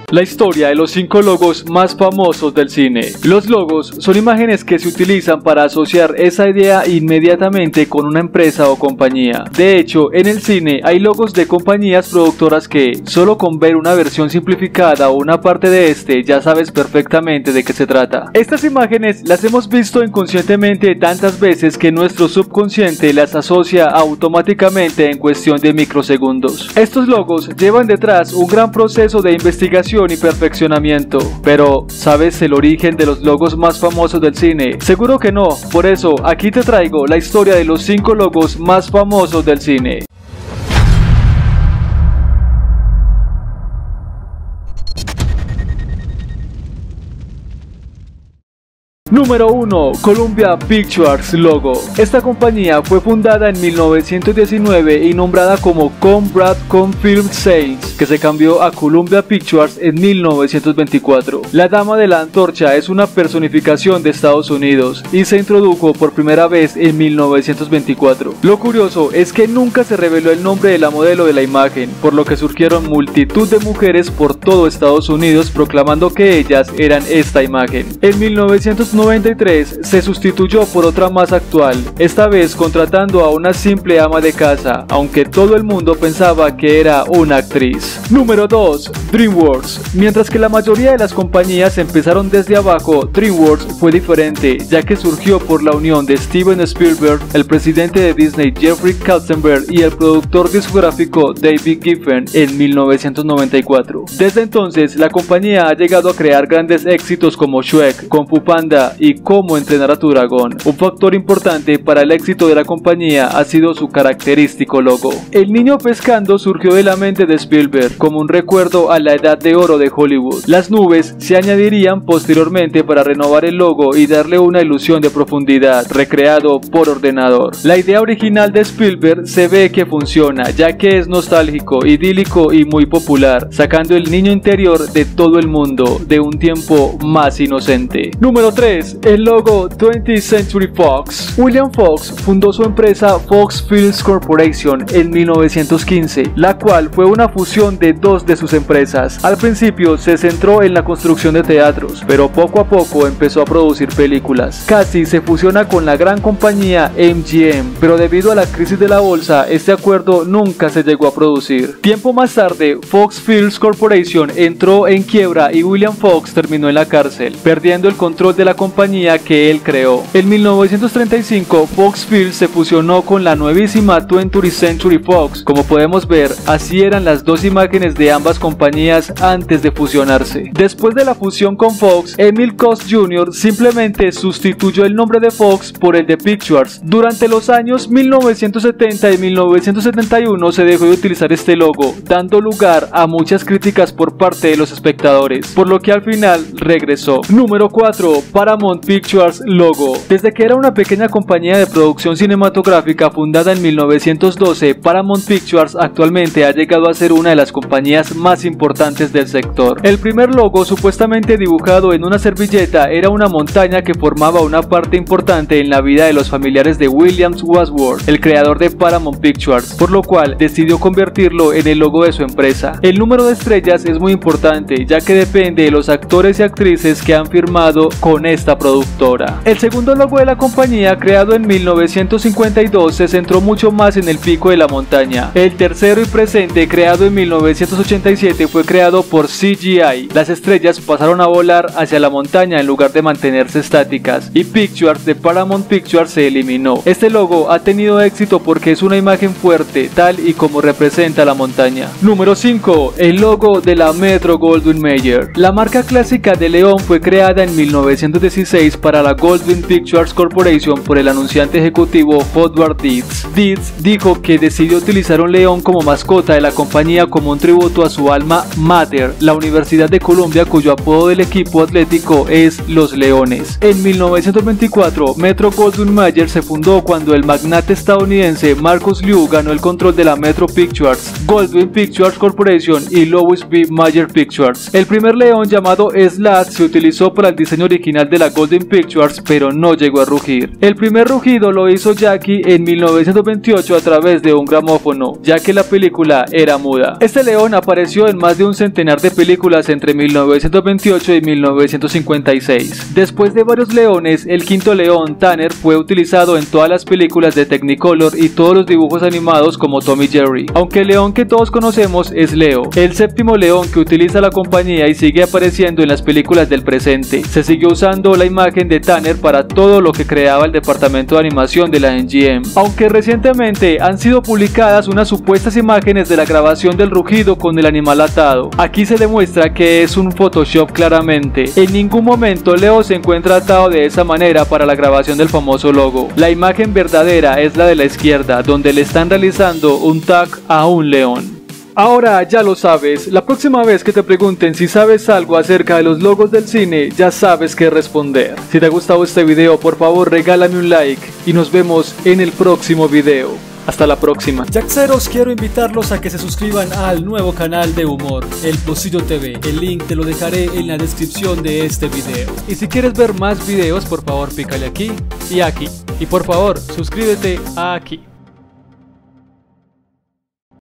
La historia de los 5 logos más famosos del cine. Los logos son imágenes que se utilizan para asociar esa idea inmediatamente con una empresa o compañía. De hecho, en el cine hay logos de compañías productoras que, solo con ver una versión simplificada o una parte de este, ya sabes perfectamente de qué se trata. Estas imágenes las hemos visto inconscientemente tantas veces que nuestro subconsciente las asocia automáticamente en cuestión de microsegundos. Estos logos llevan detrás un gran proceso de investigación y perfeccionamiento. Pero, ¿sabes el origen de los logos más famosos del cine? Seguro que no, por eso aquí te traigo la historia de los 5 logos más famosos del cine. Número 1. Columbia Pictures logo. Esta compañía fue fundada en 1919 y nombrada como Bradcom Film Sales, que se cambió a Columbia Pictures en 1924. La Dama de la Antorcha es una personificación de Estados Unidos y se introdujo por primera vez en 1924. Lo curioso es que nunca se reveló el nombre de la modelo de la imagen, por lo que surgieron multitud de mujeres por todo Estados Unidos proclamando que ellas eran esta imagen. En 1993 se sustituyó por otra más actual, esta vez contratando a una simple ama de casa, aunque todo el mundo pensaba que era una actriz. Número 2. DreamWorks. Mientras que la mayoría de las compañías empezaron desde abajo, DreamWorks fue diferente, ya que surgió por la unión de Steven Spielberg, el presidente de Disney Jeffrey Katzenberg y el productor discográfico David Geffen en 1994. Desde entonces, la compañía ha llegado a crear grandes éxitos como Shrek, Kung Fu Panda y Cómo entrenar a tu dragón. Un factor importante para el éxito de la compañía ha sido su característico logo. El niño pescando surgió de la mente de Spielberg como un recuerdo a la edad de oro de Hollywood. Las nubes se añadirían posteriormente para renovar el logo y darle una ilusión de profundidad, recreado por ordenador. La idea original de Spielberg se ve que funciona, ya que es nostálgico, idílico y muy popular, sacando el niño interior de todo el mundo de un tiempo más inocente. Número 3. El logo 20th Century Fox. William Fox fundó su empresa Fox Films Corporation en 1915, la cual fue una fusión de dos de sus empresas. Al principio se centró en la construcción de teatros, pero poco a poco empezó a producir películas. Casi se fusiona con la gran compañía MGM, pero debido a la crisis de la bolsa, este acuerdo nunca se llegó a producir. Tiempo más tarde, Fox Films Corporation entró en quiebra y William Fox terminó en la cárcel, perdiendo el control de la compañía que él creó. En 1935, Fox Films se fusionó con la nuevísima 20th Century Fox. Como podemos ver, así eran las dos imágenes de ambas compañías antes de fusionarse. Después de la fusión con Fox, Emil Cost Jr. simplemente sustituyó el nombre de Fox por el de Pictures. Durante los años 1970 y 1971 se dejó de utilizar este logo, dando lugar a muchas críticas por parte de los espectadores, por lo que al final regresó. Número 4. Paramount Pictures logo. Desde que era una pequeña compañía de producción cinematográfica fundada en 1912, Paramount Pictures actualmente ha llegado a ser una de las compañías más importantes del sector. El primer logo, supuestamente dibujado en una servilleta, era una montaña que formaba una parte importante en la vida de los familiares de William Wadsworth, el creador de Paramount Pictures, por lo cual decidió convertirlo en el logo de su empresa. El número de estrellas es muy importante, ya que depende de los actores y actrices que han firmado con esta productora. El segundo logo de la compañía, creado en 1952, se centró mucho más en el pico de la montaña. El tercero y presente, creado en 1987, fue creado por CGI. Las estrellas pasaron a volar hacia la montaña en lugar de mantenerse estáticas, y Pictures de Paramount Pictures se eliminó. Este logo ha tenido éxito porque es una imagen fuerte, tal y como representa la montaña. Número 5. El logo de la Metro-Goldwyn-Mayer. La marca clásica de león fue creada en 1916 para la Goldwyn Pictures Corporation por el anunciante ejecutivo Howard Dietz. Dietz dijo que decidió utilizar un león como mascota de la compañía como un tributo a su alma mater, la Universidad de Columbia, cuyo apodo del equipo atlético es Los Leones. En 1924, Metro-Goldwyn-Mayer se fundó cuando el magnate estadounidense Marcus Liu ganó el control de la Metro Pictures, Goldwyn Pictures Corporation y Louis B. Mayer Pictures. El primer león, llamado Slad, se utilizó para el diseño original del de la Golden Pictures, pero no llegó a rugir. El primer rugido lo hizo Jackie en 1928 a través de un gramófono, ya que la película era muda. Este león apareció en más de un centenar de películas entre 1928 y 1956. Después de varios leones, el quinto león, Tanner, fue utilizado en todas las películas de Technicolor y todos los dibujos animados como Tom y Jerry, aunque el león que todos conocemos es Leo, el séptimo león que utiliza la compañía y sigue apareciendo en las películas del presente. Se siguió usando la imagen de Tanner para todo lo que creaba el departamento de animación de la MGM, aunque recientemente han sido publicadas unas supuestas imágenes de la grabación del rugido con el animal atado. Aquí se demuestra que es un Photoshop claramente. En ningún momento Leo se encuentra atado de esa manera para la grabación del famoso logo. La imagen verdadera es la de la izquierda, donde le están realizando un tag a un león. Ahora ya lo sabes, la próxima vez que te pregunten si sabes algo acerca de los logos del cine, ya sabes qué responder. Si te ha gustado este video, por favor regálame un like y nos vemos en el próximo video. Hasta la próxima. Jackseros, quiero invitarlos a que se suscriban al nuevo canal de humor, El Pocillo TV. El link te lo dejaré en la descripción de este video. Y si quieres ver más videos, por favor pícale aquí y aquí. Y por favor, suscríbete aquí.